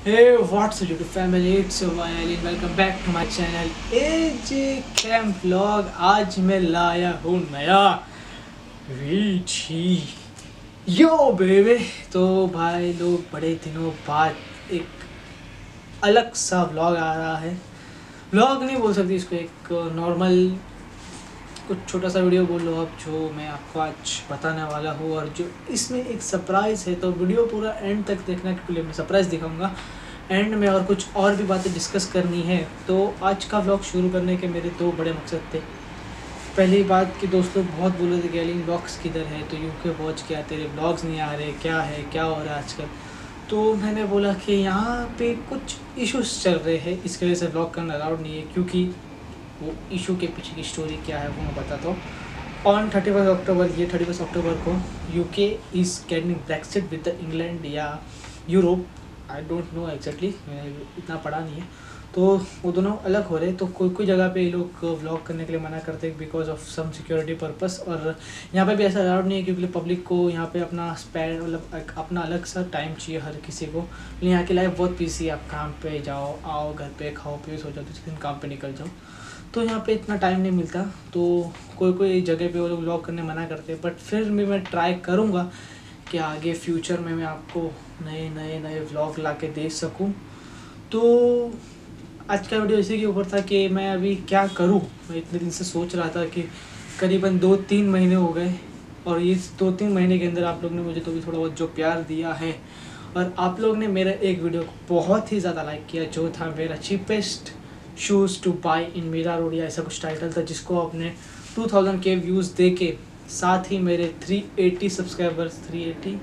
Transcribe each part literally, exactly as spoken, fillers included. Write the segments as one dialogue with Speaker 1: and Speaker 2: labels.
Speaker 1: Hey, what's up YouTube family? It's Osaka-UV-Filter. Welcome back to my channel A J Cam Vlog. आज मैं लाया हूँ नया video यो बेबे। तो भाई लोग बड़े दिनों बाद एक अलग सा व्लॉग आ रहा है। व्लॉग नहीं बोल सकती इसको, एक नॉर्मल कुछ छोटा सा वीडियो बोल लो आप, जो मैं आपको आज बताने वाला हूँ। और जो इसमें एक सरप्राइज़ है, तो वीडियो पूरा एंड तक देखने के लिए मैं सरप्राइज़ दिखाऊंगा एंड में, और कुछ और भी बातें डिस्कस करनी है। तो आज का व्लॉग शुरू करने के मेरे दो बड़े मकसद थे। पहली बात कि दोस्त लोग बहुत बोल रहे थे कि एलिन व्लॉग्स किधर है, तो यूके पहुँच क्या, तेरे व्लॉग्स नहीं आ रहे, क्या है क्या हो रहा है आजकल। तो मैंने बोला कि यहाँ पे कुछ इश्यूज़ चल रहे हैं, इसके वजह से व्लॉग करना अलाउड नहीं है। क्योंकि वो इशू के पीछे की स्टोरी क्या है वो मैं बताता हूँ। ऑन थर्टी फर्स्ट अक्टूबर ये थर्टी फर्स्ट अक्टूबर को UK is getting Brexit with the England या Europe, I don't know exactly, मैंने इतना पढ़ा नहीं है। तो वो दोनों अलग हो रहे, तो कोई कोई जगह पे ये लोग व्लॉग करने के लिए मना करते हैं because of some security purpose. और यहाँ पे भी ऐसा अलाउड नहीं है क्योंकि पब्लिक को यहाँ पे अपना स्पेंड मतलब अपना अलग सा टाइम चाहिए हर किसी को। यहाँ की लाइफ बहुत बिजी है, आप काम पे जाओ आओ, घर पे खाओ पियो सो जाओ, दूसरे दिन काम पे निकल जाओ, तो यहाँ पे इतना टाइम नहीं मिलता। तो कोई कोई जगह पे वो लोग व्लॉग करने मना करते हैं, बट फिर भी मैं ट्राई करूँगा कि आगे फ्यूचर में मैं आपको नए नए नए व्लॉग ला के दे सकूँ। तो आज का वीडियो इसी के ऊपर था कि मैं अभी क्या करूँ। मैं इतने दिन से सोच रहा था कि करीबन दो तीन महीने हो गए, और इस दो तीन महीने के अंदर आप लोग ने मुझे तो भी थोड़ा बहुत जो प्यार दिया है, और आप लोग ने मेरा एक वीडियो को बहुत ही ज़्यादा लाइक किया, जो था मेरा cheapest shoes to buy in Mira Road, या ऐसा कुछ टाइटल था, जिसको आपने टू थाउजेंड के व्यूज़ दे के, साथ ही मेरे three eighty subscribers three eighty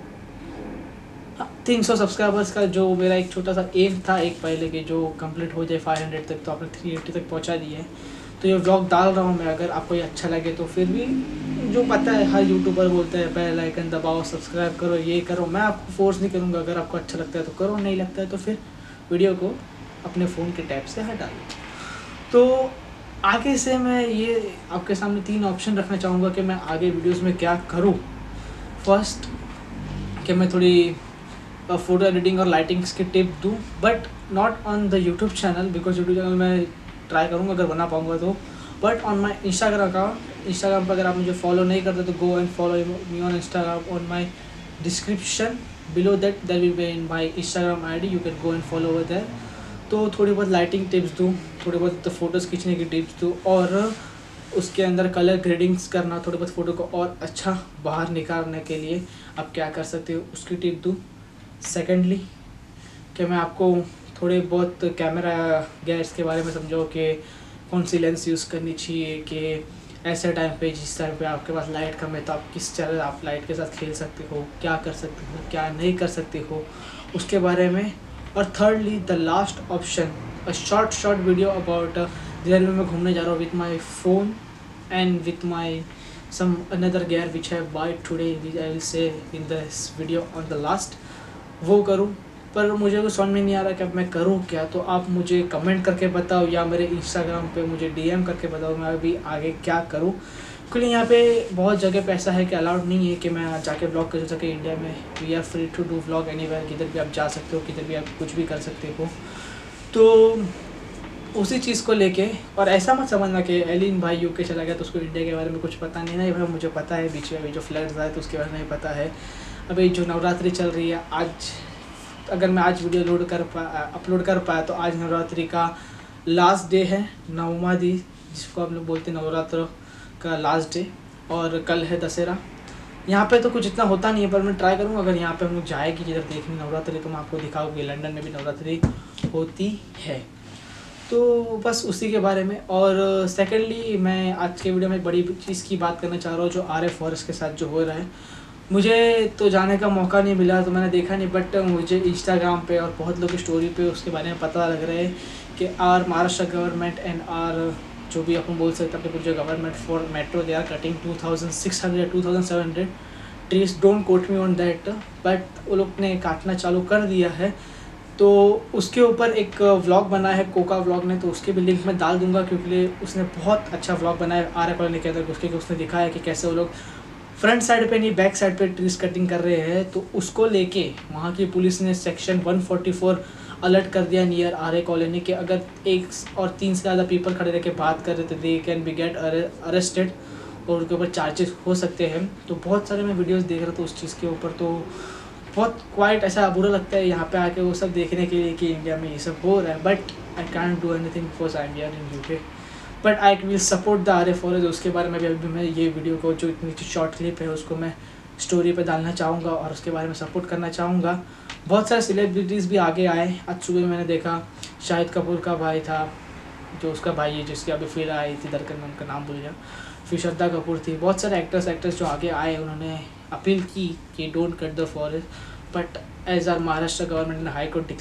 Speaker 1: तीन सौ सब्सक्राइबर्स का जो मेरा एक छोटा सा एम था एक पहले के, जो कंप्लीट हो जाए फाइव हंड्रेड तक, तो आपने थ्री एटी तक पहुंचा दिए है। तो ये व्लॉग डाल रहा हूँ मैं, अगर आपको ये अच्छा लगे तो फिर भी, जो पता है हर यूट्यूबर बोलते हैं बेल आइकन दबाओ, सब्सक्राइब करो, ये करो, मैं आपको फोर्स नहीं करूँगा। अगर आपको अच्छा लगता है तो करो, नहीं लगता है तो फिर वीडियो को अपने फ़ोन के टैब से हटा लो। तो आगे से मैं ये आपके सामने तीन ऑप्शन रखना चाहूँगा कि मैं आगे वीडियोस में क्या करूँ। फर्स्ट कि मैं थोड़ी फ़ोटो एडिटिंग और लाइटिंग्स की टिप दूँ, but not on the YouTube channel, because YouTube channel मैं ट्राई करूँगा अगर बना पाऊँगा तो, but on my Instagram account. Instagram पर अगर आप मुझे फॉलो नहीं करते तो go and follow me on Instagram on my description below that there will be in my Instagram ID, you can go and follow over there. तो थोड़ी बहुत लाइटिंग टिप्स दूँ, थोड़ी बहुत फ़ोटोज़ खींचने की टिप्स दूँ, और उसके अंदर कलर ग्रेडिंग्स करना, थोड़ी बहुत फ़ोटो को और अच्छा बाहर निकालने के लिए आप क्या कर सकते हो उसकी टिप दूँ। सेकेंडली कि मैं आपको थोड़े बहुत कैमरा गैर्स के बारे में समझाऊँ कि कौन सी लेंस यूज़ करनी चाहिए, कि ऐसे टाइम पे जिस टाइम पे आपके पास लाइट कम है तो आप किस तरह आप लाइट के साथ खेल सकते हो, क्या कर सकते हो क्या नहीं कर सकते हो उसके बारे में। और thirdly the last option, a short short video about जिधर में मैं घूमने जा रहा हूँ with my phone and with my some another gear which have buy today, which I will say in this video on the last, वो करूँ। पर मुझे कुछ समझ में नहीं आ रहा कि अब मैं करूँ क्या। तो आप मुझे कमेंट करके बताओ या मेरे इंस्टाग्राम पे मुझे डीएम करके बताओ मैं अभी आगे क्या करूँ। क्योंकि यहाँ पे बहुत जगह पे ऐसा है कि अलाउड नहीं है कि मैं जाके ब्लॉग कर सके। इंडिया में we are free to do vlog anywhere, किधर भी आप जा सकते हो, किधर भी आप कुछ भी कर सकते हो। तो उसी चीज़ को लेके, और ऐसा मत समझना कि एलिन भाई यूके चला गया तो उसको इंडिया के बारे में कुछ पता नहीं। नहीं भाई, मुझे पता है, बीच में अभी जो फ्लड्स आए तो उसके बारे में पता है। अभी जो नवरात्रि चल रही है, आज अगर मैं आज वीडियो लोड कर पा अपलोड कर पाया तो आज नवरात्रि का लास्ट डे है, नवमा दी जिसको हम लोग बोलते हैं नवरात्र का लास्ट डे, और कल है दशहरा। यहाँ पे तो कुछ इतना होता नहीं है, पर मैं ट्राई करूँगा अगर यहाँ पे हम लोग जाएगी जिधर देखनी नवरात्रि तो मैं आपको दिखाऊँगी लंदन में भी नवरात्रि होती है। तो बस उसी के बारे में। और सेकेंडली मैं आज के वीडियो में बड़ी चीज़ की बात करना चाह रहा हूँ, जो आर एफ फॉरेस्ट के साथ जो हो रहा है। मुझे तो जाने का मौका नहीं मिला तो मैंने देखा नहीं, बट मुझे इंस्टाग्राम पे और बहुत लोगों की स्टोरी पे उसके बारे में पता लग रहा है कि our Maharashtra government and our जो भी अपन बोल सकते हैं अपने जो government for metro, they are cutting two thousand six hundred two thousand seven hundred trees, don't quote me on that, but वो लोग ने काटना चालू कर दिया है। तो उसके ऊपर एक व्लॉग बना है कोका व्लॉग ने, तो उसके भी लिंक मैं डाल दूंगा क्योंकि उसने बहुत अच्छा व्लॉग बनाया आर एफ ने के अंदर, उसके उसने दिखाया कि कैसे वो लोग फ्रंट साइड पे नहीं बैक साइड पे ट्रीज कटिंग कर रहे हैं, तो उसको लेके वहाँ की पुलिस ने section one forty four alert कर दिया नियर आर ए कॉलोनी के। अगर एक और तीन से ज़्यादा पीपल खड़े रह के बात कर रहे थे they can be get arrested और उनके ऊपर चार्जेस हो सकते हैं। तो बहुत सारे मैं वीडियोस देख रहा था उस चीज़ के ऊपर, तो बहुत क्वाइट ऐसा बुरा लगता है यहाँ पे आके वो सब देखने के लिए कि इंडिया में ये सब हो रहा है। But I can't do anything because I am here in UK, but I will support the Aarey forest. उसके बारे में भी अभी मैं ये वीडियो को जो इतनी शॉर्ट क्लिप है उसको मैं स्टोरी पे डालना चाहूँगा और उसके बारे में सपोर्ट करना चाहूँगा। बहुत सारे सेलिब्रिटीज़ भी आगे आए। आज सुबह मैंने देखा शाहिद कपूर का भाई था, जो उसका भाई है जिसकी अभी फिर आई थी दरकन में, उनका नाम भूल गया, फिर श्रद्धा कपूर थी। बहुत सारे एक्टर्स एक्टर्स जो आगे आए उन्होंने अपील की कि don't cut the forest, but as our Maharashtra government ने high court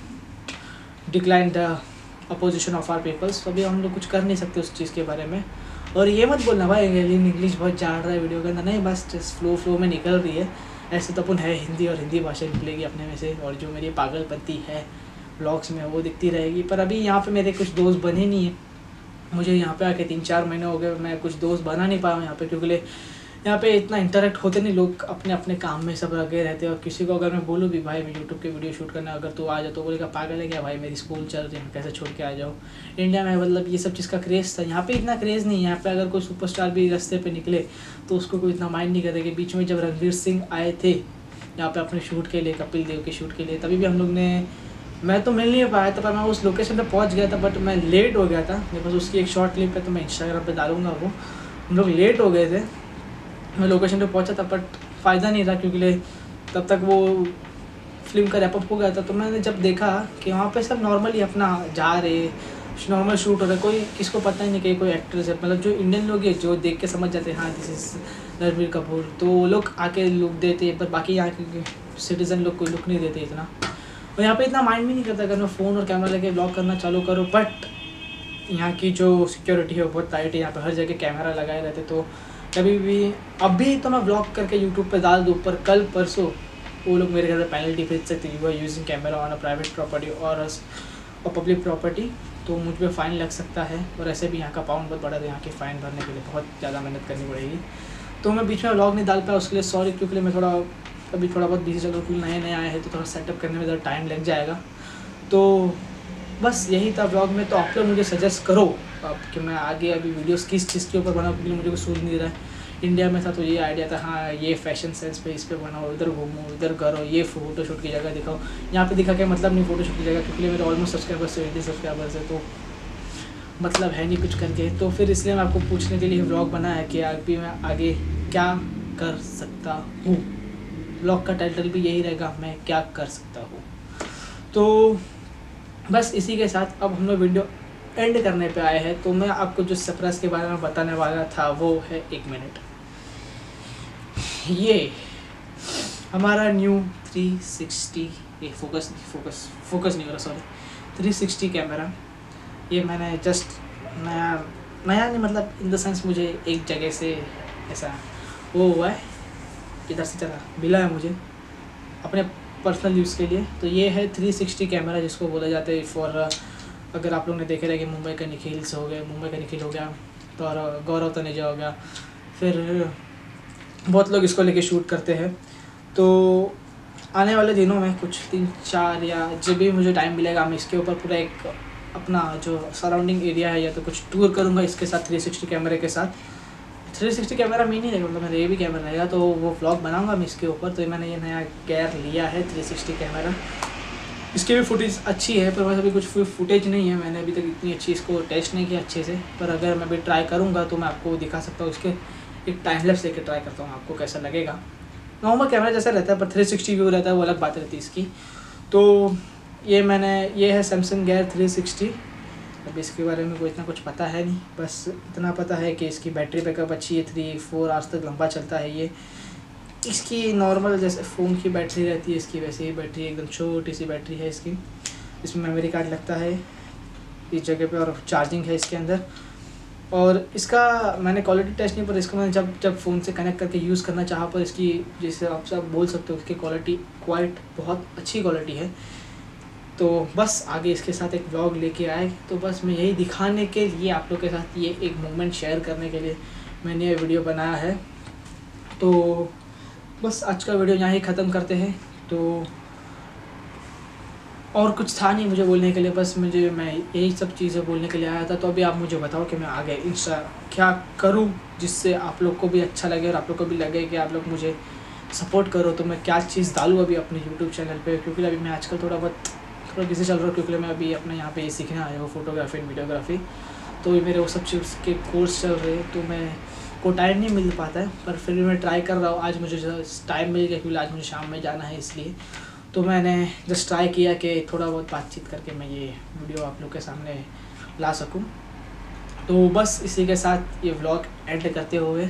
Speaker 1: decline the opposition of our peoples, तो अभी हम लोग कुछ कर नहीं सकते उस चीज़ के बारे में। और ये मत बोलना भाई इंग्लिश बहुत जान रहा है वीडियो के अंदर, नहीं बस जस्ट फ्लो फ्लो में निकल रही है। ऐसे तो अपन है हिंदी और हिंदी भाषा निकलेगी अपने में से, और जो मेरी पागलपंती है व्लॉग्स में वो दिखती रहेगी। पर अभी यहाँ पे मेरे कुछ दोस्त बने नहीं हैं, मुझे यहाँ पे आके तीन चार महीने हो गए, मैं कुछ दोस्त बना नहीं पाया हूँ यहाँ पे, क्योंकि यहाँ पे इतना इंटरेक्ट होते नहीं, लोग अपने अपने काम में सब लगे रहते हैं। और किसी को अगर मैं बोलूँ भी भाई मैं यूट्यूब के वीडियो शूट करना अगर तो आ जाओ, तो बोलेगा पागल है क्या भाई, मेरी स्कूल चल रही है, कैसे छोड़ के आ जाओ। इंडिया में मतलब ये सब चीज़ का क्रेज़ था, यहाँ पे इतना क्रेज़ नहीं है। यहाँ पे अगर कोई सुपरस्टार भी रास्ते पे निकले तो उसको कोई इतना माइंड नहीं करेगा। बीच में जब रणवीर सिंह आए थे यहाँ पे अपने शूट के लिए, कपिल देव के शूट के लिए, तभी भी हम लोग ने, मैं तो मिल नहीं पाया था पर मैं उस लोकेशन पे पहुंच गया था, बट मैं लेट हो गया था। मेरे पास उसकी एक शॉर्ट क्लिप है तो मैं इंस्टाग्राम पे डालूंगा वो। हम लोग लेट हो गए थे, मैं लोकेशन पे पहुंचा था बट फ़ायदा नहीं था क्योंकि तब तक वो फिल्म का रैपअप हो गया था। तो मैंने जब देखा कि वहाँ पे सब नॉर्मली अपना जा रहे, नॉर्मल शूट हो रहा है, कोई किसको पता ही नहीं कि कोई एक्ट्रेस है, मतलब जो इंडियन लोग हैं जो देख के समझ जाते हैं हाँ दिस इज़ रणबीर कपूर, तो वो लोग आके लुक देते हैं। पर बाकी यहाँ के सिटीज़न लोग कोई लुक नहीं देते इतना, और यहाँ पे इतना माइंड भी नहीं करता अगर मैं फ़ोन और कैमरा लेके ब्लॉग करना चालू करूँ। बट यहाँ की जो सिक्योरिटी है वो बहुत टाइट है, यहाँ पे हर जगह कैमरा लगाए रहते, तो कभी भी अभी तो मैं ब्लॉग करके यूट्यूब पे डाल दूँ, पर कल परसों वो लोग मेरे घर से पेनल्टी भेज सकते हैं, you are using camera on a private property और पब्लिक प्रॉपर्टी, तो मुझ पर फ़ाइन लग सकता है। और ऐसे भी यहाँ का पाउंड बहुत बड़ा है, यहाँ की फ़ाइन भरने के लिए बहुत ज़्यादा मेहनत करनी पड़ेगी। तो मैं बीच में व्लॉग नहीं डाल पाया, उसके लिए सॉरी, क्योंकि मैं थोड़ा अभी थोड़ा बहुत बिजी चल रहा हूँ, क्योंकि नए नए आए हैं तो थोड़ा सेटअप करने में ज़रा टाइम लग जाएगा। तो बस यही था व्लॉग में। तो आप लोग मुझे सजेस्ट करो आप कि मैं आगे अभी वीडियोस किस चीज़ के ऊपर बनाऊँ, क्योंकि मुझे कुछ सूझ नहीं रहा है। इंडिया में था तो ये आइडिया था हाँ ये फैशन सेंस पे इस पे बनाओ, इधर घूमो इधर करो, ये फ़ोटोशूट की जगह दिखाओ। यहाँ पे दिखा के मतलब नहीं फ़ोटोशूट की जगह, क्योंकि मेरे ऑलमोस्ट सब्सक्राइबर्स सेवेंटी सब्सक्राइबर्स है, तो मतलब है नहीं कुछ करके। तो फिर इसलिए मैं आपको पूछने के लिए व्लॉग बनाया है कि अभी मैं आगे क्या कर सकता हूँ। व्लॉग का टाइटल भी यही रहेगा, मैं क्या कर सकता हूँ। तो बस इसी के साथ अब हम लोग वीडियो एंड करने पे आए हैं। तो मैं आपको जो सरप्राइज के बारे में बताने वाला था वो है, एक मिनट, ये हमारा न्यू थ्री सिक्सटी, ये फोकस फोकस फोकस नहीं हो रहा सॉरी थ्री सिक्सटी कैमरा। ये मैंने जस्ट नया नया नहीं मतलब इन द सेंस मुझे एक जगह से ऐसा वो हुआ है, इधर से चला मिला है मुझे अपने पर्सनल यूज़ के लिए। तो ये है थ्री सिक्सटी कैमरा, जिसको बोला जाता है फॉर, अगर आप लोग ने देखे रहे कि मुंबई का निखिल से हो गया, मुंबई का निखिल हो गया, तो और गौरव तनेजा हो गया, फिर बहुत लोग इसको लेके शूट करते हैं। तो आने वाले दिनों में कुछ तीन चार या जब भी मुझे टाइम मिलेगा मैं इसके ऊपर पूरा एक अपना जो सराउंडिंग एरिया है या तो कुछ टूर करूँगा इसके साथ थ्री सिक्सटी कैमरे के साथ। थ्री सिक्सटी कैमरा में नहीं रहेगा, मतलब मेरा ये भी कैमरा रहेगा, तो वो व्लॉग बनाऊंगा मैं इसके ऊपर। तो मैंने ये नया गेयर लिया है थ्री सिक्सटी कैमरा, इसकी भी फुटेज अच्छी है, पर वैसे अभी कुछ फुटेज नहीं है, मैंने अभी तक इतनी अच्छी इसको टेस्ट नहीं किया अच्छे से। पर अगर मैं भी ट्राई करूँगा तो मैं आपको दिखा सकता हूँ, इसके एक टाइम लैप्स लेके ट्राई करता हूँ आपको कैसा लगेगा। नॉर्मल कैमरा जैसा रहता है पर थ्री सिक्सटी व्यू रहता है, वो अलग बात रहती है इसकी। तो ये मैंने ये है सैमसंग गेयर थ्री सिक्सटी। अब इसके बारे में कोई इतना कुछ पता है नहीं, बस इतना पता है कि इसकी बैटरी बैकअप अच्छी है, थ्री फोर आवर्स तक लंबा चलता है ये। इसकी नॉर्मल जैसे फ़ोन की बैटरी रहती है इसकी वैसे ही बैटरी, एकदम छोटी सी बैटरी है इसकी। इसमें मेमोरी कार्ड लगता है इस जगह पे और चार्जिंग है इसके अंदर। और इसका मैंने क्वालिटी टेस्ट नहीं, पर इसको मैंने जब जब फ़ोन से कनेक्ट करके यूज़ करना चाहा, पर इसकी जैसे आप सब बोल सकते हो इसकी क्वालिटी क्वाइट बहुत अच्छी क्वालिटी है। तो बस आगे इसके साथ एक व्लॉग लेके आए, तो बस मैं यही दिखाने के लिए आप लोग के साथ ये एक मोमेंट शेयर करने के लिए मैंने ये वीडियो बनाया है। तो बस आज का वीडियो यहाँ ही ख़त्म करते हैं। तो और कुछ था नहीं मुझे बोलने के लिए, बस मुझे मैं यही सब चीज़ें बोलने के लिए आया था। तो अभी आप मुझे बताओ कि मैं आगे इंस्टा क्या करूं जिससे आप लोग को भी अच्छा लगे और आप लोग को भी लगे कि आप लोग मुझे सपोर्ट करो। तो मैं क्या चीज़ डालूँ अभी अपने यूट्यूब चैनल पे, क्योंकि अभी मैं आजकल थोड़ा बहुत थोड़ा बिजी चल रहा हूँ, क्योंकि मैं अभी अपने यहाँ पे ये सीखने आया हूँ फोटोग्राफी एंड वीडियोग्राफी। तो ये मेरे वो सब चीज़ के कोर्स चल रहे हैं, तो मैं को टाइम नहीं मिल पाता है, पर फिर भी मैं ट्राई कर रहा हूँ। आज मुझे टाइम मिल गया क्योंकि आज मुझे शाम में जाना है, इसलिए तो मैंने जस्ट ट्राई किया कि थोड़ा बहुत बातचीत करके मैं ये वीडियो आप लोग के सामने ला सकूं। तो बस इसी के साथ ये व्लॉग एंड करते हुए,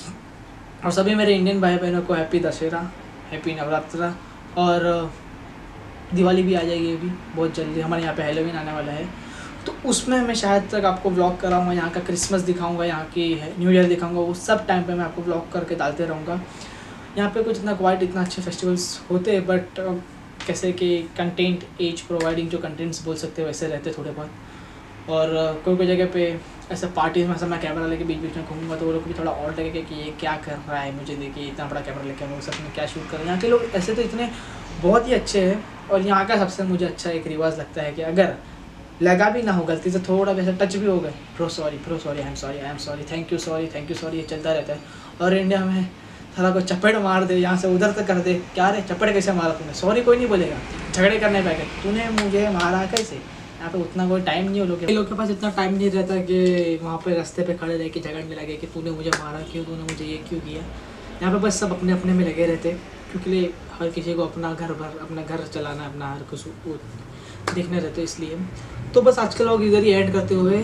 Speaker 1: और सभी मेरे इंडियन भाई बहनों को हैप्पी दशहरा, हैप्पी नवरात्रा, और दिवाली भी आ जाएगी अभी बहुत जल्दी। हमारे यहाँ पे हैलोवीन आने वाला है, तो उसमें मैं शायद तक आपको व्लॉग कराऊंगा, यहाँ का क्रिसमस दिखाऊंगा, यहाँ की न्यू ईयर दिखाऊंगा। वो सब टाइम पे मैं आपको व्लॉग करके डालते रहूँगा। यहाँ पे कुछ इतना क्वाइट इतना अच्छे फेस्टिवल्स होते हैं, बट कैसे कि कंटेंट एज प्रोवाइडिंग जो कंटेंट्स बोल सकते हैं वैसे रहते थोड़े बहुत। और कोई कोई जगह पे ऐसे पार्टीज में ऐसा मैं कैमरा लेके बीच बीच में घूमूंगा, तो वो लोग भी थोड़ा और लगेगा कि ये क्या कर रहा है, मुझे देखिए इतना बड़ा कैमरा लेके हम सब में क्या शूट कर रहे हैं। यहाँ के लोग ऐसे तो इतने बहुत ही अच्छे हैं, और यहाँ का सबसे मुझे अच्छा एक रिवाज लगता है कि अगर लगा भी ना हो गलती से थोड़ा वैसे टच भी हो गए, pro sorry pro sorry I am sorry I am sorry thank you sorry thank you sorry, ये चलता रहता है। और इंडिया में साला को चपेट मार दे, यहाँ से उधर तक कर दे, क्या रे चपेट कैसे मारा तूने, सॉरी कोई नहीं बोलेगा, झगड़े करने पे गए तूने मुझे मारा कैसे। यहाँ पे उतना कोई टाइम नहीं हो, लोग लोग के पास इतना टाइम नहीं रहता कि वहाँ पे रास्ते पे खड़े रह के झगड़ने लगे कि तूने मुझे मारा क्यों, तूने मुझे ये क्यों किया। यहाँ पे बस सब अपने अपने में लगे रहते, क्योंकि हर किसी को अपना घर भर अपना घर चलाना, अपना हर कुछ देखने रहते, इसलिए। तो बस आज के लोग इधर ही ऐड करते हुए,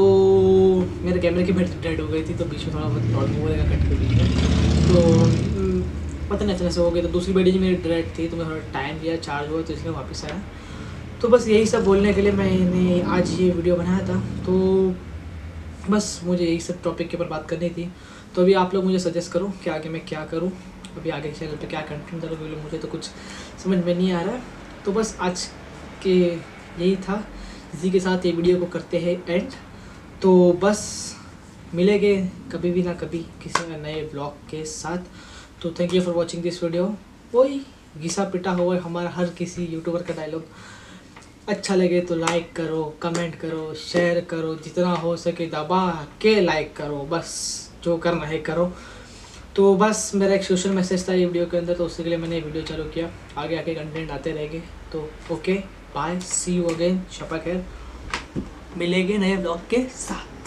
Speaker 1: तो मेरे कैमरे की बैटरी डेड हो गई थी, तो बीच में थोड़ा बहुत प्रॉब्लम हो जाएगा कट के बीच में, तो पता नहीं अच्छा से हो गया। तो दूसरी बैटरी मेरी डेड थी, तो मैं थोड़ा टाइम लिया, चार्ज हुआ, तो इसलिए वापस आया। तो बस यही सब बोलने के लिए मैंने आज ये वीडियो बनाया था। तो बस मुझे यही सब टॉपिक के ऊपर बात करनी थी। तो अभी आप लोग मुझे सजेस्ट करो कि आगे मैं क्या करूँ, अभी आगे चैनल पे क्या कंटेंट डालूँ, क्योंकि मुझे तो कुछ समझ में नहीं आ रहा है। तो बस आज के यही था, इसी के साथ ये वीडियो को करते हैं एंड। तो बस मिलेंगे कभी भी ना कभी किसी नए ब्लॉग के साथ। तो thank you for watching this video. वही घिसा पिटा हुआ हमारा हर किसी यूट्यूबर का डायलॉग, अच्छा लगे तो लाइक करो, कमेंट करो, शेयर करो, जितना हो सके दबा के लाइक करो, बस जो करना है करो। तो बस मेरा एक सोशल मैसेज था ये वीडियो के अंदर, तो उसके लिए मैंने वीडियो चालू किया। आगे आके कंटेंट आते रहेंगे। तो okay bye, see you again, शपा खैर, मिलेंगे नए ब्लॉग के साथ।